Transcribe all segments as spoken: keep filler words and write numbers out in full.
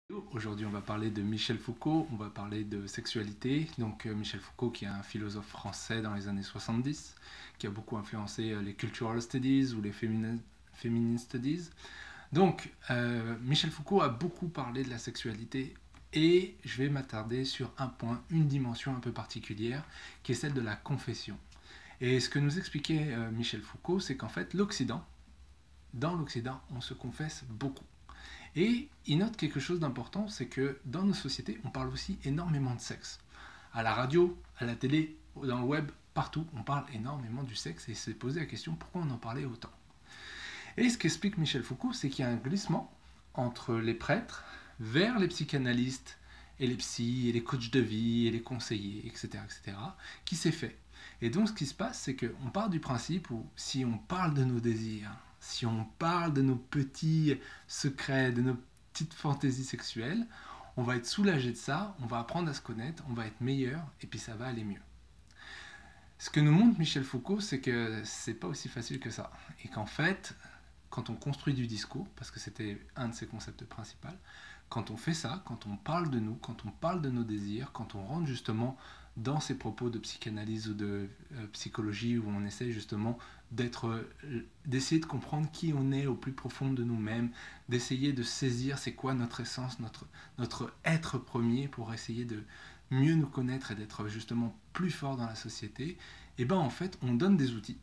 Aujourd'hui, on va parler de Michel Foucault, on va parler de sexualité. Donc euh, Michel Foucault, qui est un philosophe français dans les années soixante-dix, qui a beaucoup influencé euh, les cultural studies ou les feminine, feminine studies. Donc euh, Michel Foucault a beaucoup parlé de la sexualité et je vais m'attarder sur un point, une dimension un peu particulière, qui est celle de la confession. Et ce que nous expliquait euh, Michel Foucault, c'est qu'en fait, l'Occident, dans l'Occident, on se confesse beaucoup. Et il note quelque chose d'important, c'est que dans nos sociétés, on parle aussi énormément de sexe. À la radio, à la télé, dans le web, partout, on parle énormément du sexe et s'est posé la question pourquoi on en parlait autant. Et ce qu'explique Michel Foucault, c'est qu'il y a un glissement entre les prêtres vers les psychanalystes et les psys et les coachs de vie et les conseillers, et cetera, et cetera, qui s'est fait. Et donc ce qui se passe, c'est qu'on part du principe où si on parle de nos désirs, si on parle de nos petits secrets, de nos petites fantaisies sexuelles, on va être soulagé de ça, on va apprendre à se connaître, on va être meilleur et puis ça va aller mieux. Ce que nous montre Michel Foucault, c'est que c'est pas aussi facile que ça. Et qu'en fait, quand on construit du discours, parce que c'était un de ses concepts principaux, quand on fait ça, quand on parle de nous, quand on parle de nos désirs, quand on rentre justement dans ces propos de psychanalyse ou de euh, psychologie où on essaie justement d'être, euh, d'essayer de comprendre qui on est au plus profond de nous-mêmes, d'essayer de saisir c'est quoi notre essence, notre, notre être premier pour essayer de mieux nous connaître et d'être justement plus fort dans la société, et bien en fait on donne des outils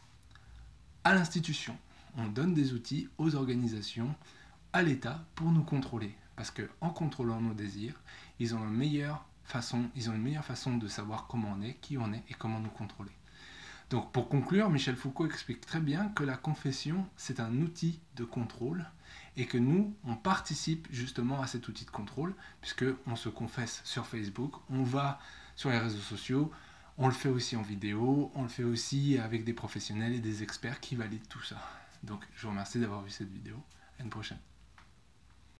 à l'institution, on donne des outils aux organisations, à l'État pour nous contrôler. Parce qu'en contrôlant nos désirs, ils ont, une meilleure façon, ils ont une meilleure façon de savoir comment on est, qui on est et comment nous contrôler. Donc pour conclure, Michel Foucault explique très bien que la confession, c'est un outil de contrôle et que nous, on participe justement à cet outil de contrôle puisqu'on se confesse sur Facebook, on va sur les réseaux sociaux, on le fait aussi en vidéo, on le fait aussi avec des professionnels et des experts qui valident tout ça. Donc je vous remercie d'avoir vu cette vidéo. À une prochaine.